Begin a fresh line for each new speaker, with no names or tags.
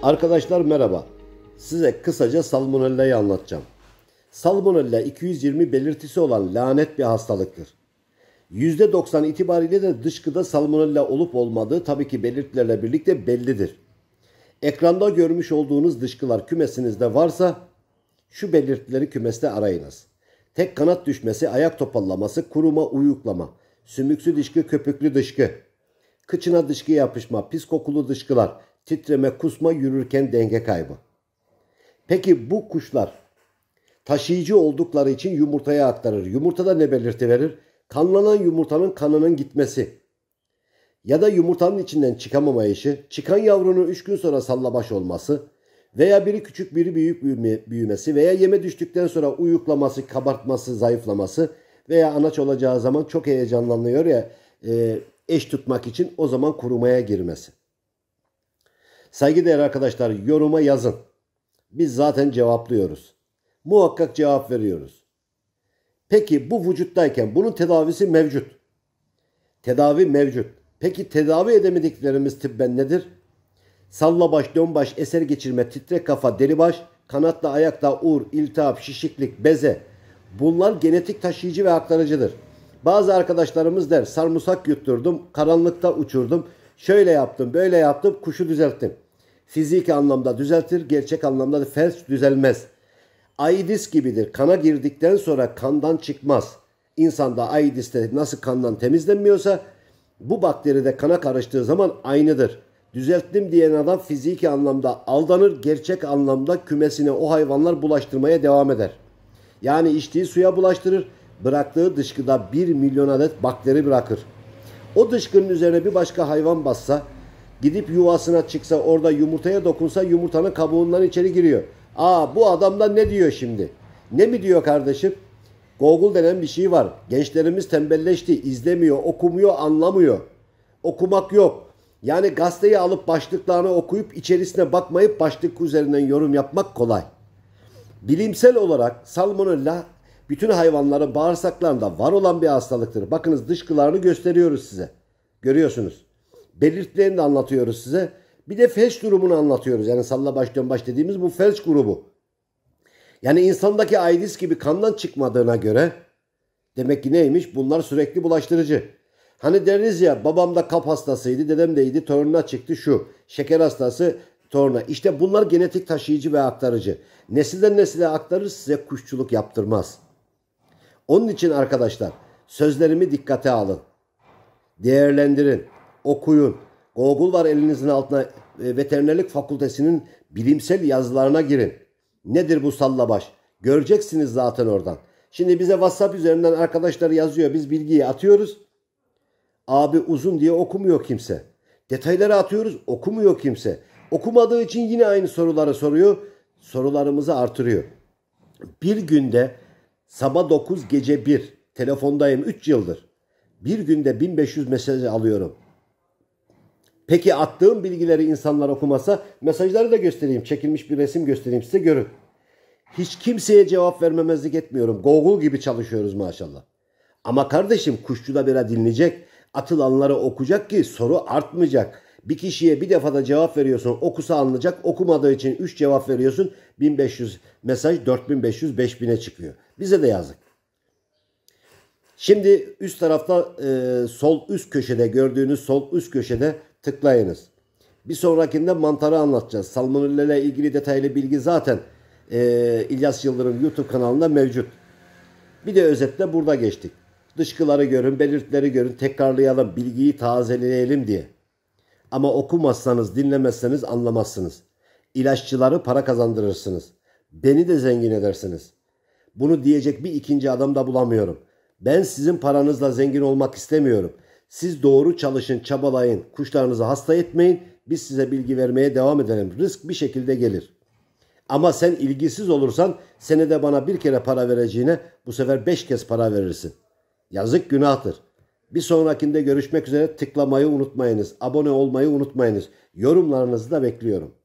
Arkadaşlar merhaba. Size kısaca salmonella'yı anlatacağım. Salmonella 220 belirtisi olan lanet bir hastalıktır. %90 itibariyle de dışkıda salmonella olup olmadığı tabii ki belirtilerle birlikte bellidir. Ekranda görmüş olduğunuz dışkılar kümesinizde varsa şu belirtileri kümeste arayınız. Tek kanat düşmesi, ayak topallaması, kuruma, uyuklama, sümüksü dışkı, köpüklü dışkı, kıçına dışkı yapışma, pis kokulu dışkılar, titreme, kusma, yürürken denge kaybı. Peki bu kuşlar taşıyıcı oldukları için yumurtaya aktarır. Yumurtada ne belirti verir? Kanlanan yumurtanın kanının gitmesi ya da yumurtanın içinden çıkamamayışı, çıkan yavrunun 3 gün sonra sallabaş olması veya biri küçük biri büyük büyümesi veya yeme düştükten sonra uyuklaması, kabartması, zayıflaması veya anaç olacağı zaman çok heyecanlanıyor ya eş tutmak için, o zaman kurumaya girmesi. Saygıdeğer arkadaşlar, yoruma yazın. Biz zaten cevaplıyoruz. Muhakkak cevap veriyoruz. Peki bu vücuttayken bunun tedavisi mevcut. Tedavi mevcut. Peki tedavi edemediklerimiz tıbben nedir? Sallabaş, dönbaş, eser geçirme, titrek kafa, delibaş, kanatla ayakta uğur, iltihap, şişiklik, beze. Bunlar genetik taşıyıcı ve aktarıcıdır. Bazı arkadaşlarımız der, sarımsak yutturdum, karanlıkta uçurdum, şöyle yaptım, böyle yaptım, kuşu düzelttim. Fiziki anlamda düzeltir, gerçek anlamda da felç düzelmez. AIDS gibidir. Kana girdikten sonra kandan çıkmaz. İnsanda AIDS'te nasıl kandan temizlenmiyorsa bu bakteri de kana karıştığı zaman aynıdır. Düzelttim diyen adam fiziki anlamda aldanır, gerçek anlamda kümesine o hayvanlar bulaştırmaya devam eder. Yani içtiği suya bulaştırır, bıraktığı dışkıda 1 milyon adet bakteri bırakır. O dışkının üzerine bir başka hayvan bassa, gidip yuvasına çıksa, orada yumurtaya dokunsa yumurtanın kabuğundan içeri giriyor. Bu adamdan ne diyor şimdi? Ne mi diyor kardeşim? Google denen bir şey var. Gençlerimiz tembelleşti, izlemiyor, okumuyor, anlamıyor. Okumak yok. Yani gazeteyi alıp başlıklarını okuyup içerisine bakmayıp başlık üzerinden yorum yapmak kolay. Bilimsel olarak salmonella bütün hayvanların bağırsaklarında var olan bir hastalıktır. Bakınız, dışkılarını gösteriyoruz size. Görüyorsunuz. Belirtilerini de anlatıyoruz size. Bir de felç durumunu anlatıyoruz. Yani sallabaş dönbaş dediğimiz bu felç grubu. Yani insandaki AIDS gibi kandan çıkmadığına göre demek ki neymiş? Bunlar sürekli bulaştırıcı. Hani deriz ya, babam da kalp hastasıydı, dedem de iyiydi, torununa çıktı şu. Şeker hastası, toruna. İşte bunlar genetik taşıyıcı ve aktarıcı. Nesilden nesile aktarır, size kuşçuluk yaptırmaz. Onun için arkadaşlar, sözlerimi dikkate alın. Değerlendirin, okuyun. Google var elinizin altına, veterinerlik fakültesinin bilimsel yazılarına girin. Nedir bu sallabaş? Göreceksiniz zaten oradan. Şimdi bize WhatsApp üzerinden arkadaşlar yazıyor. Biz bilgiyi atıyoruz. Abi uzun diye okumuyor kimse. Detayları atıyoruz, okumuyor kimse. Okumadığı için yine aynı soruları soruyor. Sorularımızı artırıyor. Bir günde sabah 9 gece 1 telefondayım 3 yıldır. Bir günde 1500 mesaj alıyorum. Peki attığım bilgileri insanlar okumasa, mesajları da göstereyim. Çekilmiş bir resim göstereyim size, görün. Hiç kimseye cevap vermemezlik etmiyorum. Google gibi çalışıyoruz maşallah. Ama kardeşim, kuşçuda biraz dinleyecek. Atılanları okuyacak ki soru artmayacak. Bir kişiye bir defada cevap veriyorsun, okusa anlayacak. Okumadığı için 3 cevap veriyorsun. 1500 mesaj 4500 5000'e çıkıyor. Bize de yazık. Şimdi üst tarafta sol üst köşede, gördüğünüz sol üst köşede tıklayınız. Bir sonrakinde mantarı anlatacağız. Salmonella ile ilgili detaylı bilgi zaten İlyas Yıldırım YouTube kanalında mevcut. Bir de özetle burada geçtik. Dışkıları görün, belirtileri görün, tekrarlayalım, bilgiyi tazeleyelim diye. Ama okumazsanız, dinlemezseniz anlamazsınız. İlaççıları para kazandırırsınız. Beni de zengin edersiniz. Bunu diyecek bir ikinci adam da bulamıyorum. Ben sizin paranızla zengin olmak istemiyorum. Siz doğru çalışın, çabalayın, kuşlarınızı hasta etmeyin. Biz size bilgi vermeye devam edelim. Rızk bir şekilde gelir. Ama sen ilgisiz olursan senede bana bir kere para vereceğine bu sefer 5 kez para verirsin. Yazık, günahtır. Bir sonrakinde görüşmek üzere, tıklamayı unutmayınız. Abone olmayı unutmayınız. Yorumlarınızı da bekliyorum.